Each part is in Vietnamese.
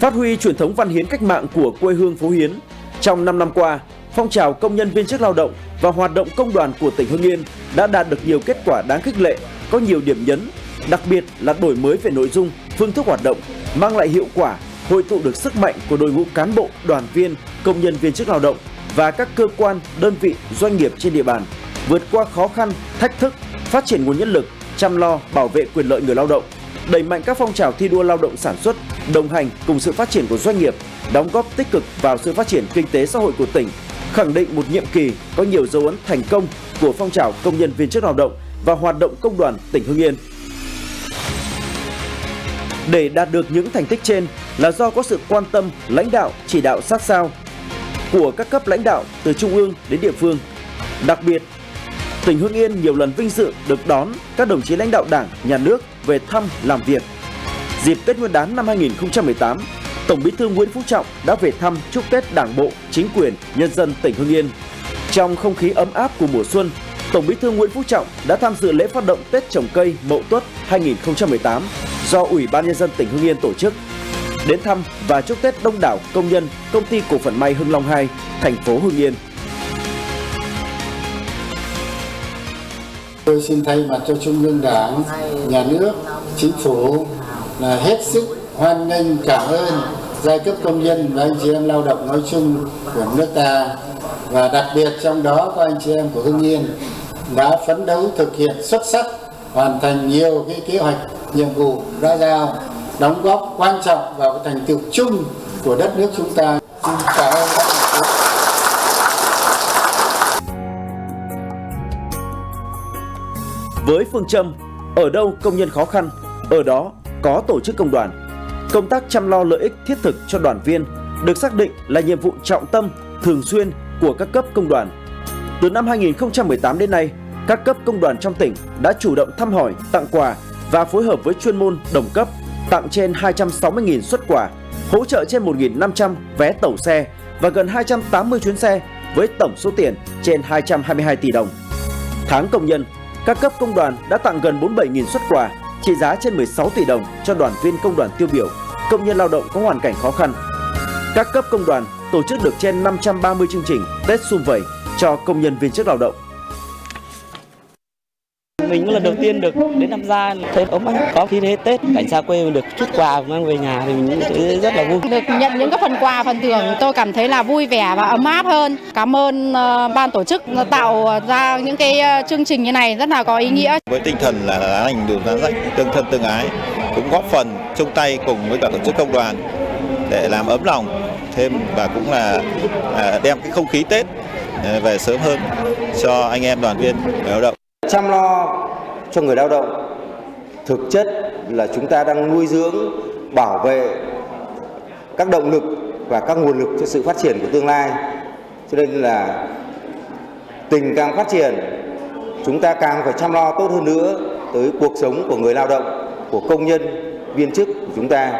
Phát huy truyền thống văn hiến cách mạng của quê hương Phố Hiến, trong 5 năm qua, phong trào công nhân viên chức lao động và hoạt động công đoàn của tỉnh Hưng Yên đã đạt được nhiều kết quả đáng khích lệ, có nhiều điểm nhấn, đặc biệt là đổi mới về nội dung, phương thức hoạt động, mang lại hiệu quả, hội tụ được sức mạnh của đội ngũ cán bộ, đoàn viên, công nhân viên chức lao động và các cơ quan, đơn vị, doanh nghiệp trên địa bàn, vượt qua khó khăn, thách thức, phát triển nguồn nhân lực, chăm lo, bảo vệ quyền lợi người lao động, đẩy mạnh các phong trào thi đua lao động sản xuất, đồng hành cùng sự phát triển của doanh nghiệp, đóng góp tích cực vào sự phát triển kinh tế xã hội của tỉnh, khẳng định một nhiệm kỳ có nhiều dấu ấn thành công của phong trào công nhân viên chức lao động và hoạt động công đoàn tỉnh Hưng Yên. Để đạt được những thành tích trên là do có sự quan tâm, lãnh đạo, chỉ đạo sát sao của các cấp lãnh đạo từ trung ương đến địa phương. Đặc biệt, tỉnh Hưng Yên nhiều lần vinh dự được đón các đồng chí lãnh đạo Đảng, Nhà nước về thăm, làm việc. Dịp Tết Nguyên đán năm 2018, Tổng Bí thư Nguyễn Phú Trọng đã về thăm chúc Tết Đảng bộ, chính quyền, nhân dân tỉnh Hưng Yên. Trong không khí ấm áp của mùa xuân, Tổng Bí thư Nguyễn Phú Trọng đã tham dự lễ phát động Tết trồng cây Mậu Tuất 2018 do Ủy ban Nhân dân tỉnh Hưng Yên tổ chức. Đến thăm và chúc Tết đông đảo công nhân Công ty Cổ phần May Hưng Long 2, thành phố Hưng Yên. Tôi xin thay mặt cho Trung ương Đảng, Nhà nước, Chính phủ là hết sức hoan nghênh, cảm ơn giai cấp công nhân và anh chị em lao động nói chung của nước ta, và đặc biệt trong đó có anh chị em của Hưng Yên đã phấn đấu thực hiện xuất sắc, hoàn thành nhiều cái kế hoạch, nhiệm vụ đã giao, đóng góp quan trọng vào cái thành tựu chung của đất nước chúng ta. Xin cảm ơn các bạn. Với phương châm ở đâu công nhân khó khăn, ở đó có tổ chức công đoàn, công tác chăm lo lợi ích thiết thực cho đoàn viên được xác định là nhiệm vụ trọng tâm, thường xuyên của các cấp công đoàn. Từ năm 2018 đến nay, các cấp công đoàn trong tỉnh đã chủ động thăm hỏi, tặng quà và phối hợp với chuyên môn đồng cấp tặng trên 260.000 suất quà, hỗ trợ trên 1.500 vé tàu xe và gần 280 chuyến xe với tổng số tiền trên 222 tỷ đồng. Tháng công nhân, các cấp công đoàn đã tặng gần 47.000 suất quà trị giá trên 16 tỷ đồng cho đoàn viên công đoàn tiêu biểu, công nhân lao động có hoàn cảnh khó khăn. Các cấp công đoàn tổ chức được trên 530 chương trình Tết sum vầy cho công nhân viên chức lao động. Mình cũng lần đầu tiên được đến tham gia, thấy ấm áp, có khí thế Tết, cảnh xa quê mình được chút quà mang về nhà thì mình thấy rất là vui. Được nhận những cái phần quà, phần thưởng tôi cảm thấy là vui vẻ và ấm áp hơn. Cảm ơn ban tổ chức tạo ra những cái chương trình như này rất là có ý nghĩa. Với tinh thần là lá lành đùm lá rách, tương thân tương ái, cũng góp phần chung tay cùng với cả tổ chức công đoàn để làm ấm lòng thêm và cũng là đem cái không khí Tết về sớm hơn cho anh em đoàn viên người lao động. Chăm lo cho người lao động thực chất là chúng ta đang nuôi dưỡng, bảo vệ các động lực và các nguồn lực cho sự phát triển của tương lai. Cho nên là tỉnh càng phát triển, chúng ta càng phải chăm lo tốt hơn nữa tới cuộc sống của người lao động, của công nhân, viên chức của chúng ta.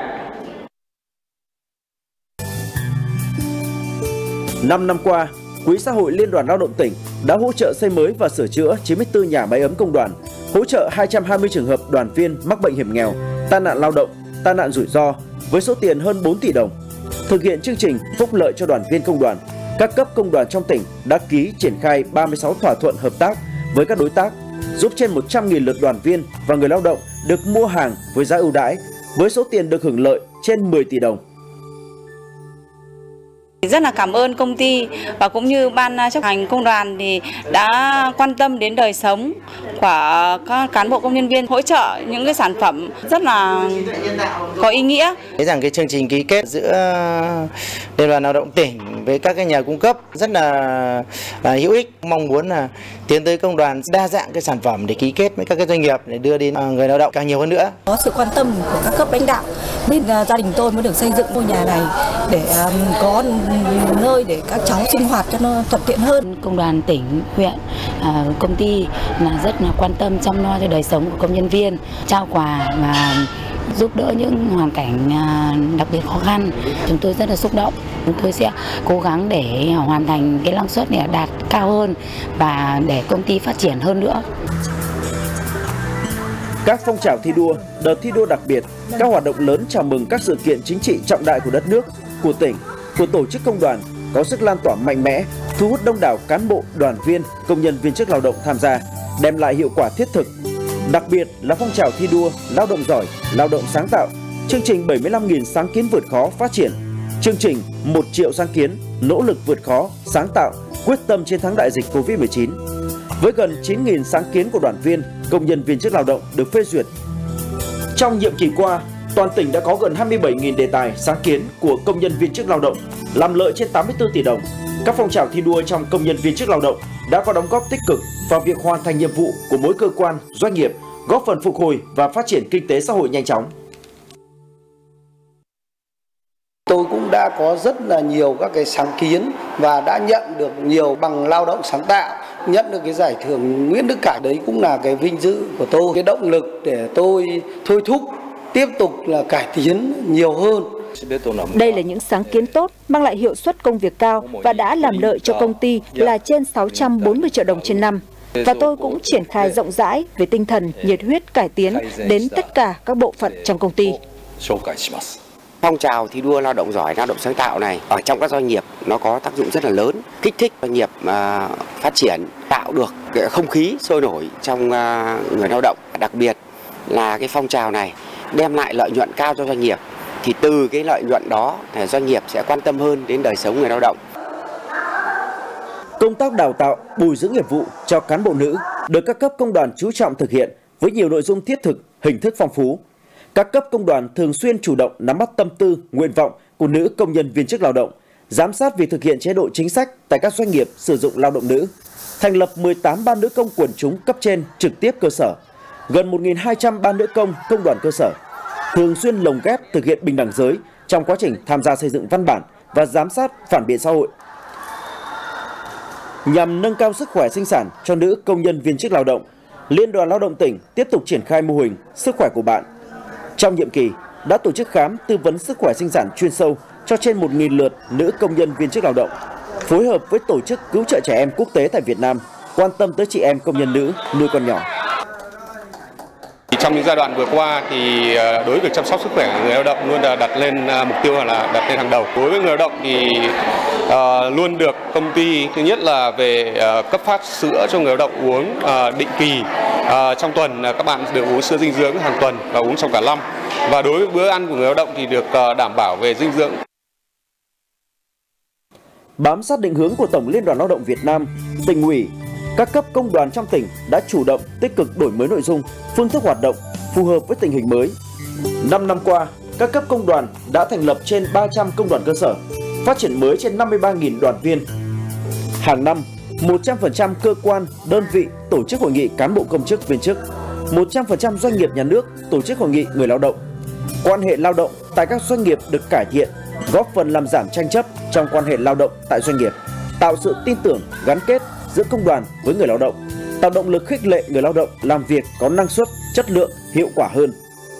5 năm qua, Quỹ xã hội Liên đoàn Lao động tỉnh đã hỗ trợ xây mới và sửa chữa 94 nhà máy ấm công đoàn, hỗ trợ 220 trường hợp đoàn viên mắc bệnh hiểm nghèo, tai nạn lao động, tai nạn rủi ro với số tiền hơn 4 tỷ đồng. Thực hiện chương trình phúc lợi cho đoàn viên công đoàn, các cấp công đoàn trong tỉnh đã ký triển khai 36 thỏa thuận hợp tác với các đối tác, giúp trên 100.000 lượt đoàn viên và người lao động được mua hàng với giá ưu đãi, với số tiền được hưởng lợi trên 10 tỷ đồng. Rất là cảm ơn công ty và cũng như ban chấp hành công đoàn thì đã quan tâm đến đời sống của các cán bộ công nhân viên, hỗ trợ những cái sản phẩm rất là có ý nghĩa. Thấy rằng cái chương trình ký kết giữa Liên đoàn Lao động tỉnh với các cái nhà cung cấp rất là hữu ích, mong muốn là tiến tới công đoàn đa dạng cái sản phẩm để ký kết với các cái doanh nghiệp để đưa đến người lao động càng nhiều hơn nữa. Có sự quan tâm của các cấp lãnh đạo nên gia đình tôi mới được xây dựng ngôi nhà này để có nơi để các cháu sinh hoạt cho nó thuận tiện hơn. Công đoàn tỉnh, huyện, công ty là rất là quan tâm chăm lo cho đời sống của công nhân viên, trao quà và giúp đỡ những hoàn cảnh đặc biệt khó khăn. Chúng tôi rất là xúc động. Chúng tôi sẽ cố gắng để hoàn thành cái năng suất để đạt cao hơn và để công ty phát triển hơn nữa. Các phong trào thi đua, đợt thi đua đặc biệt, các hoạt động lớn chào mừng các sự kiện chính trị trọng đại của đất nước, của tỉnh, của tổ chức công đoàn có sức lan tỏa mạnh mẽ, thu hút đông đảo cán bộ, đoàn viên, công nhân viên chức lao động tham gia, đem lại hiệu quả thiết thực. Đặc biệt là phong trào thi đua, lao động giỏi, lao động sáng tạo, chương trình 75.000 sáng kiến vượt khó phát triển, chương trình 1 triệu sáng kiến, nỗ lực vượt khó, sáng tạo, quyết tâm chiến thắng đại dịch Covid-19. Với gần 9.000 sáng kiến của đoàn viên, công nhân viên chức lao động được phê duyệt. Trong nhiệm kỳ qua, toàn tỉnh đã có gần 27.000 đề tài sáng kiến của công nhân viên chức lao động, làm lợi trên 84 tỷ đồng. Các phong trào thi đua trong công nhân viên chức lao động đã có đóng góp tích cực vào việc hoàn thành nhiệm vụ của mỗi cơ quan, doanh nghiệp, góp phần phục hồi và phát triển kinh tế xã hội nhanh chóng. Tôi cũng đã có rất là nhiều các cái sáng kiến và đã nhận được nhiều bằng lao động sáng tạo, nhận được cái giải thưởng Nguyễn Đức Cảnh. Đấy cũng là cái vinh dự của tôi, cái động lực để tôi thôi thúc tiếp tục là cải tiến nhiều hơn. Đây là những sáng kiến tốt, mang lại hiệu suất công việc cao và đã làm lợi cho công ty là trên 640 triệu đồng trên năm. Và tôi cũng triển khai rộng rãi về tinh thần nhiệt huyết cải tiến đến tất cả các bộ phận trong công ty. Phong trào thi đua lao động giỏi, lao động sáng tạo này ở trong các doanh nghiệp nó có tác dụng rất là lớn, kích thích doanh nghiệp phát triển, tạo được cái không khí sôi nổi trong người lao động. Đặc biệt là cái phong trào này đem lại lợi nhuận cao cho doanh nghiệp, thì từ cái lợi nhuận đó doanh nghiệp sẽ quan tâm hơn đến đời sống người lao động. Công tác đào tạo, bồi dưỡng nghiệp vụ cho cán bộ nữ được các cấp công đoàn chú trọng thực hiện với nhiều nội dung thiết thực, hình thức phong phú. Các cấp công đoàn thường xuyên chủ động nắm bắt tâm tư, nguyện vọng của nữ công nhân viên chức lao động, giám sát việc thực hiện chế độ chính sách tại các doanh nghiệp sử dụng lao động nữ, thành lập 18 ban nữ công quần chúng cấp trên trực tiếp cơ sở, gần 1.200 ban nữ công công đoàn cơ sở, thường xuyên lồng ghép thực hiện bình đẳng giới trong quá trình tham gia xây dựng văn bản và giám sát phản biện xã hội. Nhằm nâng cao sức khỏe sinh sản cho nữ công nhân viên chức lao động, Liên đoàn Lao động tỉnh tiếp tục triển khai mô hình Sức khỏe của bạn. Trong nhiệm kỳ, đã tổ chức khám tư vấn sức khỏe sinh sản chuyên sâu cho trên 1.000 lượt nữ công nhân viên chức lao động, phối hợp với Tổ chức Cứu trợ Trẻ Em Quốc tế tại Việt Nam, quan tâm tới chị em công nhân nữ nuôi con nhỏ. Trong những giai đoạn vừa qua thì đối với việc chăm sóc sức khỏe người lao động luôn đặt lên mục tiêu là đặt lên hàng đầu. Đối với người lao động thì luôn được công ty thứ nhất là về cấp phát sữa cho người lao động uống định kỳ. Trong tuần các bạn được uống sữa dinh dưỡng hàng tuần và uống trong cả năm. Và đối với bữa ăn của người lao động thì được đảm bảo về dinh dưỡng. Bám sát định hướng của Tổng Liên đoàn Lao động Việt Nam, Tỉnh ủy, các cấp công đoàn trong tỉnh đã chủ động tích cực đổi mới nội dung, phương thức hoạt động phù hợp với tình hình mới. 5 năm qua, các cấp công đoàn đã thành lập trên 300 công đoàn cơ sở, phát triển mới trên 53.000 đoàn viên. Hàng năm, 100% cơ quan, đơn vị tổ chức hội nghị cán bộ công chức viên chức, 100% doanh nghiệp nhà nước tổ chức hội nghị người lao động. Quan hệ lao động tại các doanh nghiệp được cải thiện, góp phần làm giảm tranh chấp trong quan hệ lao động tại doanh nghiệp, tạo sự tin tưởng, gắn kết giữa công đoàn với người lao động, tạo động lực khích lệ người lao động làm việc có năng suất, chất lượng, hiệu quả hơn.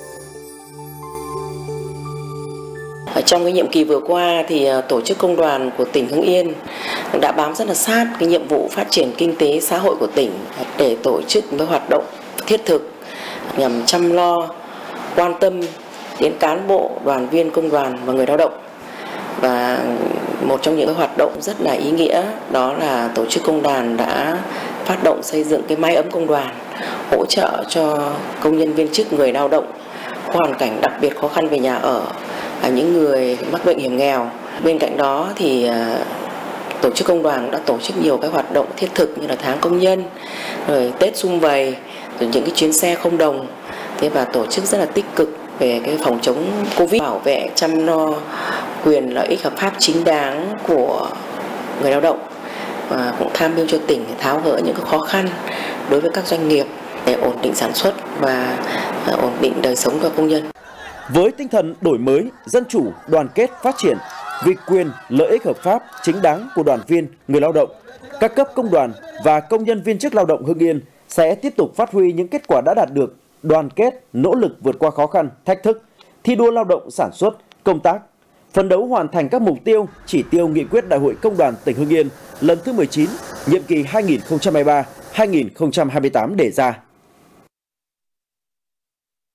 Trong cái nhiệm kỳ vừa qua thì tổ chức công đoàn của tỉnh Hưng Yên đã bám rất là sát cái nhiệm vụ phát triển kinh tế xã hội của tỉnh để tổ chức cái hoạt động thiết thực nhằm chăm lo, quan tâm đến cán bộ, đoàn viên công đoàn và người lao động. Và một trong những cái hoạt động rất là ý nghĩa đó là tổ chức công đoàn đã phát động xây dựng cái mái ấm công đoàn, hỗ trợ cho công nhân viên chức người lao động có hoàn cảnh đặc biệt khó khăn về nhà ở, những người mắc bệnh hiểm nghèo. Bên cạnh đó thì tổ chức công đoàn đã tổ chức nhiều cái hoạt động thiết thực như là tháng công nhân, rồi Tết sum vầy, rồi những cái chuyến xe không đồng. Thế và tổ chức rất là tích cực về cái phòng chống Covid, bảo vệ chăm lo quyền lợi ích hợp pháp chính đáng của người lao động, và cũng tham mưu cho tỉnh tháo gỡ những cái khó khăn đối với các doanh nghiệp để ổn định sản xuất và ổn định đời sống cho công nhân. Với tinh thần đổi mới, dân chủ, đoàn kết, phát triển, vì quyền, lợi ích hợp pháp, chính đáng của đoàn viên, người lao động, các cấp công đoàn và công nhân viên chức lao động Hưng Yên sẽ tiếp tục phát huy những kết quả đã đạt được, đoàn kết, nỗ lực vượt qua khó khăn, thách thức, thi đua lao động sản xuất, công tác, phấn đấu hoàn thành các mục tiêu, chỉ tiêu nghị quyết Đại hội Công đoàn tỉnh Hưng Yên lần thứ 19, nhiệm kỳ 2023-2028 đề ra.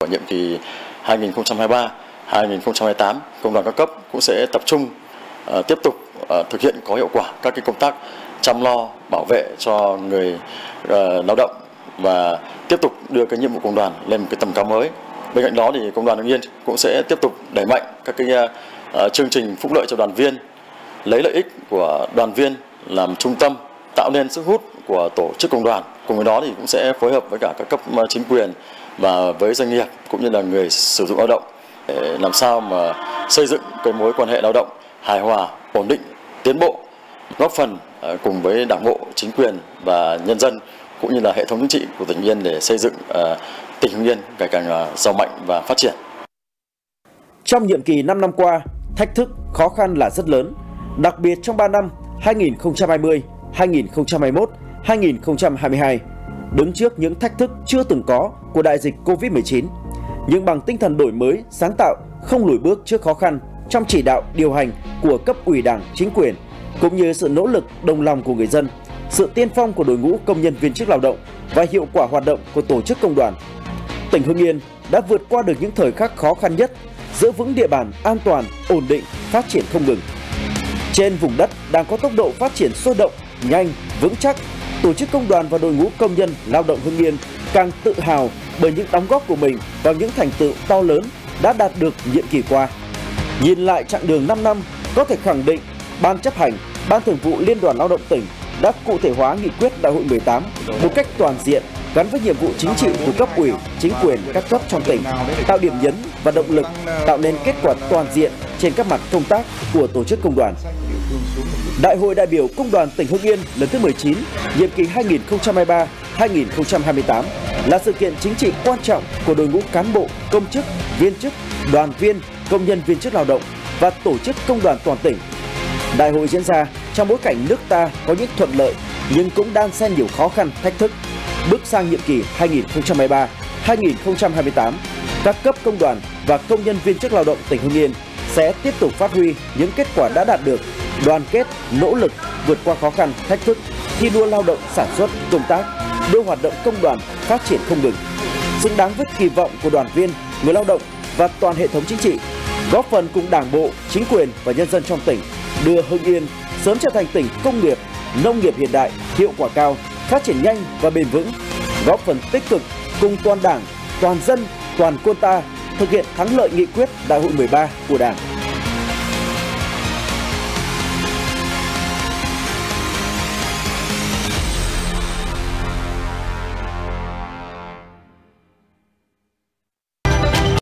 Ở nhiệm kỳ 2023-2028, công đoàn các cấp cũng sẽ tập trung tiếp tục thực hiện có hiệu quả các công tác chăm lo bảo vệ cho người lao động và tiếp tục đưa cái nhiệm vụ công đoàn lên một cái tầm cao mới. Bên cạnh đó thì Công đoàn Hưng Yên cũng sẽ tiếp tục đẩy mạnh các cái chương trình phúc lợi cho đoàn viên, lấy lợi ích của đoàn viên làm trung tâm, tạo nên sức hút của tổ chức công đoàn. Cùng với đó thì cũng sẽ phối hợp với cả các cấp chính quyền và với doanh nghiệp cũng như là người sử dụng lao động để làm sao mà xây dựng cái mối quan hệ lao động hài hòa, ổn định, tiến bộ, góp phần cùng với Đảng bộ, chính quyền và nhân dân cũng như là hệ thống chính trị của tỉnh Hưng Yên để xây dựng tỉnh Hưng Yên ngày càng giàu mạnh và phát triển. Trong nhiệm kỳ 5 năm qua, thách thức, khó khăn là rất lớn, đặc biệt trong 3 năm 2020, 2021, 2022, đứng trước những thách thức chưa từng có của đại dịch Covid-19, nhưng bằng tinh thần đổi mới, sáng tạo, không lùi bước trước khó khăn trong chỉ đạo, điều hành của cấp ủy Đảng, chính quyền, cũng như sự nỗ lực đồng lòng của người dân, sự tiên phong của đội ngũ công nhân viên chức lao động và hiệu quả hoạt động của tổ chức công đoàn, tỉnh Hưng Yên đã vượt qua được những thời khắc khó khăn nhất, giữ vững địa bàn an toàn, ổn định, phát triển không ngừng. Trên vùng đất đang có tốc độ phát triển sôi động, nhanh, vững chắc, tổ chức công đoàn và đội ngũ công nhân lao động Hưng Yên càng tự hào bởi những đóng góp của mình vào những thành tựu to lớn đã đạt được nhiệm kỳ qua. Nhìn lại chặng đường 5 năm, có thể khẳng định Ban chấp hành, Ban thường vụ Liên đoàn Lao động tỉnh đã cụ thể hóa nghị quyết Đại hội 18 một cách toàn diện, gắn với nhiệm vụ chính trị của cấp ủy, chính quyền các cấp trong tỉnh, tạo điểm nhấn và động lực, tạo nên kết quả toàn diện trên các mặt công tác của tổ chức công đoàn. Đại hội đại biểu Công đoàn tỉnh Hưng Yên lần thứ 19, nhiệm kỳ 2023-2028 là sự kiện chính trị quan trọng của đội ngũ cán bộ, công chức, viên chức, đoàn viên, công nhân viên chức lao động và tổ chức công đoàn toàn tỉnh. Đại hội diễn ra trong bối cảnh nước ta có những thuận lợi nhưng cũng đan xen nhiều khó khăn, thách thức. Bước sang nhiệm kỳ 2023-2028, các cấp công đoàn và công nhân viên chức lao động tỉnh Hưng Yên sẽ tiếp tục phát huy những kết quả đã đạt được, đoàn kết, nỗ lực vượt qua khó khăn, thách thức, thi đua lao động sản xuất, công tác, đưa hoạt động công đoàn phát triển không ngừng, xứng đáng với kỳ vọng của đoàn viên, người lao động và toàn hệ thống chính trị, góp phần cùng Đảng bộ, chính quyền và nhân dân trong tỉnh đưa Hưng Yên sớm trở thành tỉnh công nghiệp, nông nghiệp hiện đại, hiệu quả cao, phát triển nhanh và bền vững, góp phần tích cực cùng toàn Đảng, toàn dân, toàn quân ta thực hiện thắng lợi nghị quyết Đại hội 13 của Đảng.